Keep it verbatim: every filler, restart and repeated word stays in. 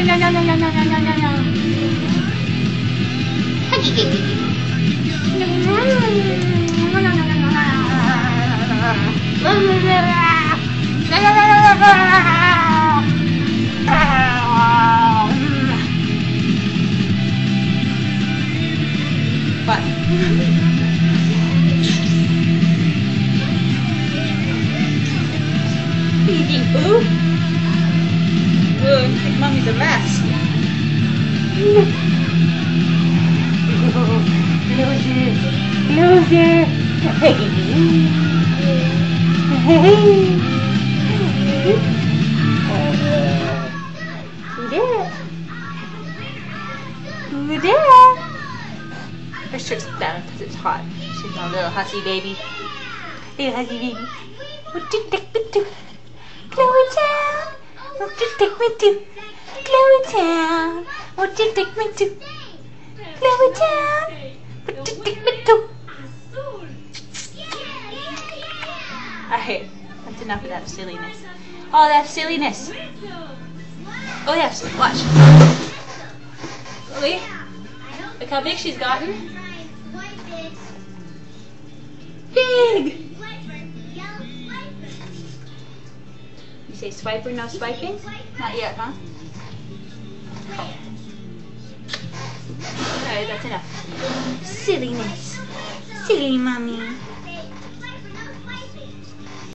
What? Eating food? Ooh, I think mommy's a mess. Loser, loser. Who there? Who there? Her shirt's down because it's hot. She's a little hussy baby. Little hussy baby. What did you take me to? Chloe Town. What did you take me to? Chloe Town. What did you take me to? Chloe Town. What did you take me to? Alright, that's enough of that silliness. Oh, that silliness. Oh yes, watch. Lily, look how big she's gotten. Big! You say swipe or no swiping? Not yet, huh? Alright, that's enough. Silliness. Silly mommy.